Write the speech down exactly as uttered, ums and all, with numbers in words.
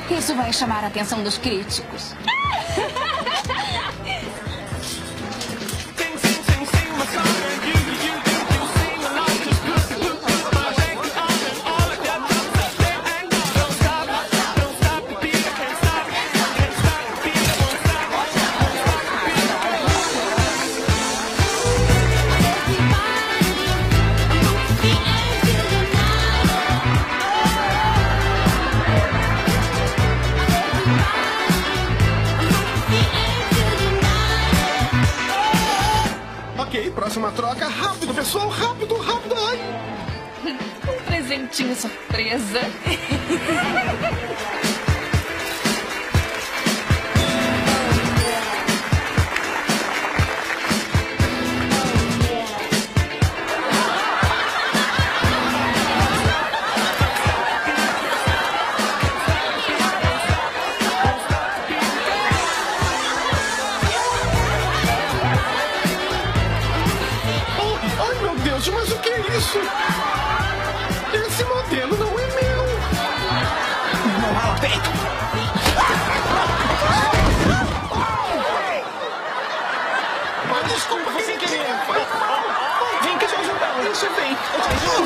Isso vai chamar a atenção dos críticos. Ok, próxima troca. Rápido, pessoal, rápido, rápido. Ai. Um presentinho surpresa. Ai, meu Deus, mas o que é isso? Esse modelo não é meu. Não rala peito. Mas desculpa, você querer. Vem que te ajudar. Isso, vem. Eu te ajudo.